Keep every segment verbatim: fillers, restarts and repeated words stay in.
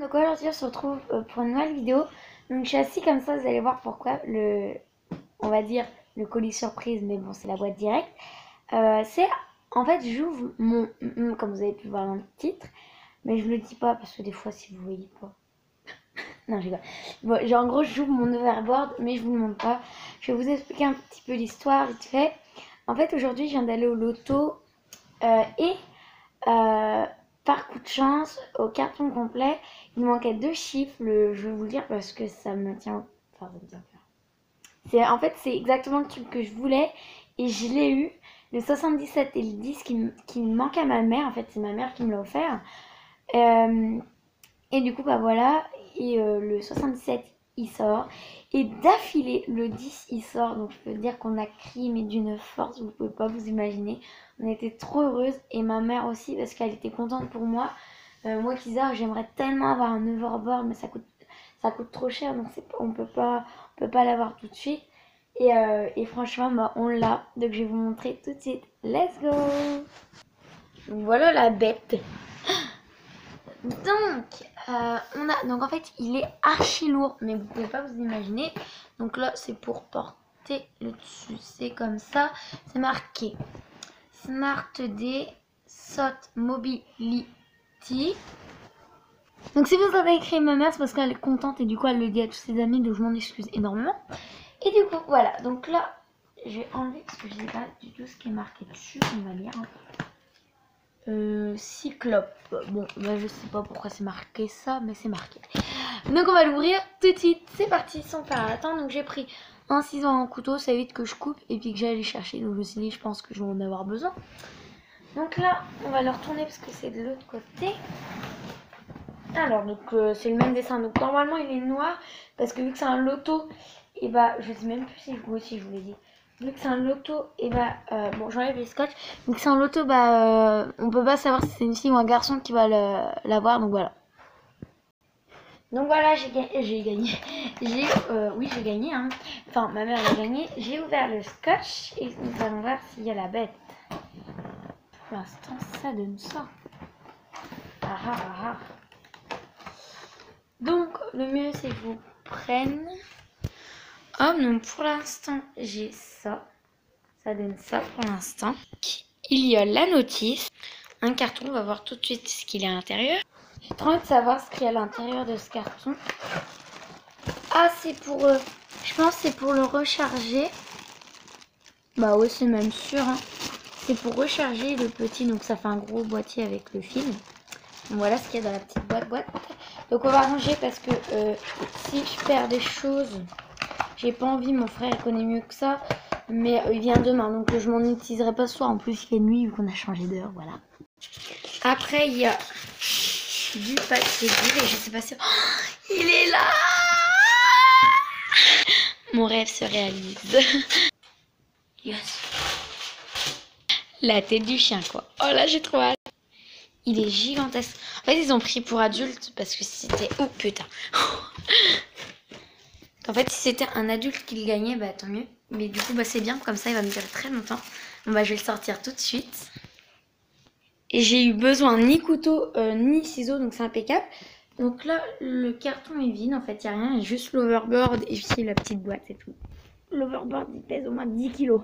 donc aujourd'hui on se retrouve pour une nouvelle vidéo. Donc je suis assise comme ça, vous allez voir pourquoi le, on va dire le colis surprise, mais bon c'est la boîte directe. Euh, c'est en fait j'ouvre mon, comme vous avez pu voir dans le titre, mais je le dis pas parce que des fois si vous voyez pas. Non, je rigole. Bon, genre, en gros, j'ouvre mon overboard, mais je vous le montre pas. Je vais vous expliquer un petit peu l'histoire vite fait. En fait, aujourd'hui, je viens d'aller au loto euh, et euh, par coup de chance, au carton complet, il manquait deux chiffres. Le, je vais vous le dire parce que ça me tient. Enfin, ça me tient. C'est en fait, c'est exactement le truc que je voulais et je l'ai eu. Le soixante-dix-sept et le dix qui, qui manque à ma mère. En fait, c'est ma mère qui me l'a offert. Euh, et du coup, bah voilà. Et euh, le soixante-dix-sept il sort et d'affilée le dix il sort, donc je peux dire qu'on a crié mais d'une force vous pouvez pas vous imaginer. On était trop heureuses et ma mère aussi parce qu'elle était contente pour moi. Euh, moi Kizar, j'aimerais tellement avoir un overboard mais ça coûte ça coûte trop cher, donc c'est, on peut pas on peut pas l'avoir tout de suite. Et, euh, et franchement bah on l'a, donc je vais vous montrer tout de suite. Let's go. Donc voilà la bête. Donc, euh, on a, donc en fait, il est archi lourd, mais vous pouvez pas vous imaginer. Donc là, c'est pour porter le dessus. C'est comme ça. C'est marqué Smart D Sot Mobility. Donc si vous avez écrit ma mère, c'est parce qu'elle est contente et du coup, elle le dit à tous ses amis, donc je m'en excuse énormément. Et du coup, voilà. Donc là, je vais enlever parce que je sais pas du tout ce qui est marqué dessus. On va lire un peu. Euh, cyclope. Bon, bah, je sais pas pourquoi c'est marqué ça, mais c'est marqué. Donc on va l'ouvrir tout de suite. C'est parti, sans perdre de temps. Donc j'ai pris un ciseau, un couteau, ça évite que je coupe et puis que j'aille les chercher. Donc je me suis dit, je pense que je vais en avoir besoin. Donc là, on va le retourner parce que c'est de l'autre côté. Alors, donc euh, c'est le même dessin. Donc normalement, il est noir parce que vu que c'est un loto, et bah, je sais même plus si je, si je vous l'ai dit. Vu que c'est un loto, et bah, euh, bon, j'enlève les scotch. Vu que c'est un loto, bah, euh, on peut pas savoir si c'est une fille ou un garçon qui va l'avoir, donc voilà. Donc voilà, j'ai gagné, j'ai gagné, j'ai, euh, oui, j'ai gagné, hein. Enfin, ma mère a gagné. J'ai ouvert le scotch et nous allons voir s'il y a la bête. Pour l'instant, ça donne ça. Ah ah ah ah. Donc, le mieux, c'est que je vous prenne. Oh, donc pour l'instant, j'ai ça. Ça donne ça pour l'instant. Il y a la notice. Un carton, on va voir tout de suite ce qu'il y a à l'intérieur. J'ai trop envie de savoir ce qu'il y a à l'intérieur de ce carton. Ah, c'est pour... Euh, je pense que c'est pour le recharger. Bah ouais, c'est même sûr. Hein. C'est pour recharger le petit. Donc ça fait un gros boîtier avec le fil. Donc voilà ce qu'il y a dans la petite boîte. boîte. Donc on va ranger parce que euh, si je perds des choses... J'ai pas envie, mon frère il connaît mieux que ça. Mais euh, il vient demain, donc euh, je m'en utiliserai pas ce soir. En plus, il fait nuit vu qu'on a changé d'heure, voilà. Après, il y a du papier dur et je sais pas si... Oh, il est là. Mon rêve se réalise. Yes. La tête du chien, quoi. Oh là, j'ai trop hâte. Il est gigantesque. En fait, ils ont pris pour adulte parce que c'était... Oh, putain. En fait, si c'était un adulte qui le gagnait, bah tant mieux. Mais du coup, bah c'est bien, comme ça, il va me durer très longtemps. Bon, bah je vais le sortir tout de suite. Et j'ai eu besoin ni couteau, euh, ni ciseaux, donc c'est impeccable. Donc là, le carton est vide, en fait, il n'y a rien. Il y a juste l'overboard et ici la petite boîte, c'est tout. L'overboard, il pèse au moins dix kilos.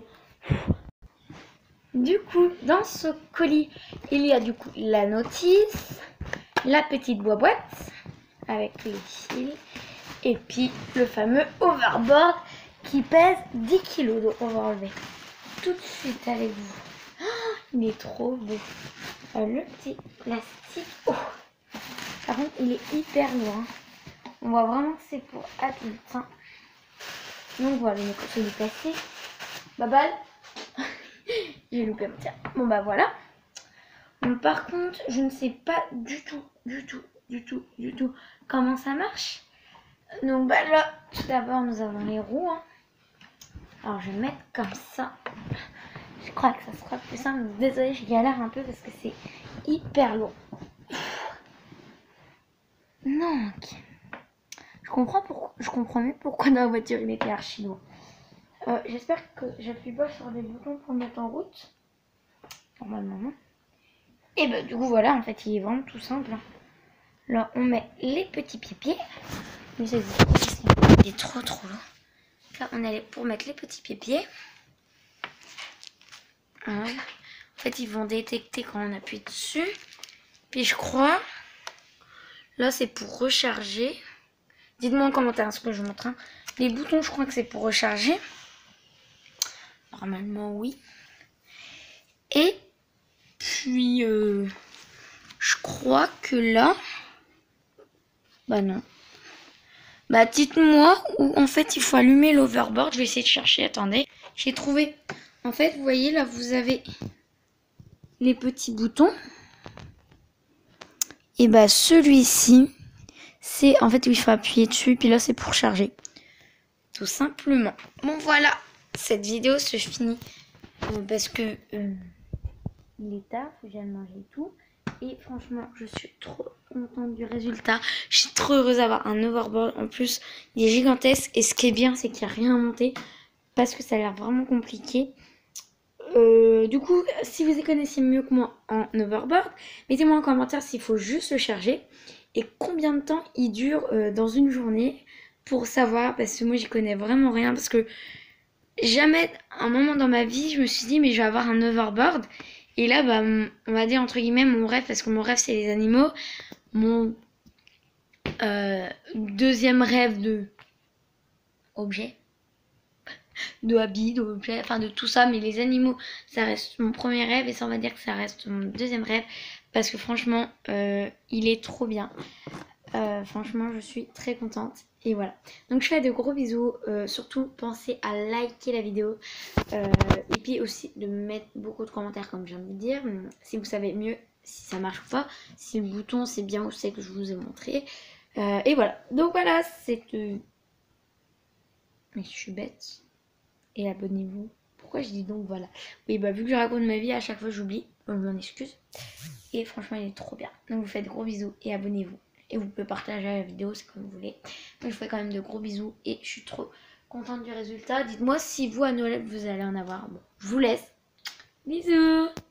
Du coup, dans ce colis, il y a du coup la notice, la petite boîte avec les fils. Et puis le fameux overboard qui pèse dix kilos. Donc on va enlever tout de suite avec vous. Oh, il est trop beau. Euh, le petit plastique. Oh. Par contre il est hyper lourd. Hein. On voit vraiment que c'est pour adultes. Hein. Donc voilà, le côté du plastique. Bye bye. J'ai loupé un petit. Bon bah voilà. Donc, par contre, je ne sais pas du tout, du tout, du tout, du tout comment ça marche. Donc bah là, tout d'abord nous avons les roues. Hein. Alors je vais mettre comme ça. Je crois que ça sera plus simple. Désolée, je galère un peu parce que c'est hyper lourd. Non. Je comprends pourquoi. Je comprends mieux pourquoi dans la voiture il était archi lourd. Euh, J'espère que j'appuie pas sur des boutons pour mettre en route. Normalement non. Et bah du coup voilà, en fait il est vraiment tout simple. Hein. Là, on met les petits pieds-pieds. Mais ça il est trop trop long. Là, on est pour mettre les petits pieds-pieds. Voilà. En fait, ils vont détecter quand on appuie dessus. Puis je crois, là, c'est pour recharger. Dites-moi en commentaire ce que je vous montre. Hein. Les boutons, je crois que c'est pour recharger. Normalement, oui. Et puis, euh, je crois que là... Bah non. Bah dites-moi où en fait il faut allumer l'overboard. Je vais essayer de chercher, attendez. J'ai trouvé. En fait, vous voyez là, vous avez les petits boutons. Et bah celui-ci, c'est en fait où il faut appuyer dessus. Puis là, c'est pour charger. Tout simplement. Bon voilà, cette vidéo se finit. Euh, parce que euh, il est tard, faut que j'aille manger et tout. Et franchement, je suis trop contente du résultat. Je suis trop heureuse d'avoir un overboard. En plus, il est gigantesque. Et ce qui est bien, c'est qu'il n'y a rien à monter. Parce que ça a l'air vraiment compliqué. Euh, du coup, si vous y connaissez mieux que moi en overboard, mettez-moi en commentaire s'il faut juste le charger. Et combien de temps il dure euh, dans une journée. Pour savoir, parce que moi, j'y connais vraiment rien. Parce que jamais, un moment dans ma vie, je me suis dit, mais je vais avoir un overboard. Et là, bah, on va dire entre guillemets mon rêve, parce que mon rêve c'est les animaux. Mon euh, deuxième rêve de objet, de habit, d'objet, enfin de tout ça. Mais les animaux, ça reste mon premier rêve et ça on va dire que ça reste mon deuxième rêve. Parce que franchement, euh, il est trop bien. Euh, franchement, je suis très contente. Et voilà. Donc je fais de gros bisous. Euh, surtout, pensez à liker la vidéo. Euh, et puis aussi de mettre beaucoup de commentaires comme je viens de dire. Si vous savez mieux si ça marche ou pas. Si le bouton c'est bien ou c'est que je vous ai montré. Euh, et voilà. Donc voilà, c'est... Euh... Mais je suis bête. Et abonnez-vous. Pourquoi je dis donc voilà. Oui, bah vu que je raconte ma vie, à chaque fois j'oublie. Je m'en excuse. Et franchement, il est trop bien. Donc je vous fais de gros bisous et abonnez-vous. Et vous pouvez partager la vidéo, c'est comme vous voulez. Moi, je vous fais quand même de gros bisous et je suis trop contente du résultat. Dites-moi si vous, à Noël, vous allez en avoir. Bon, je vous laisse. Bisous!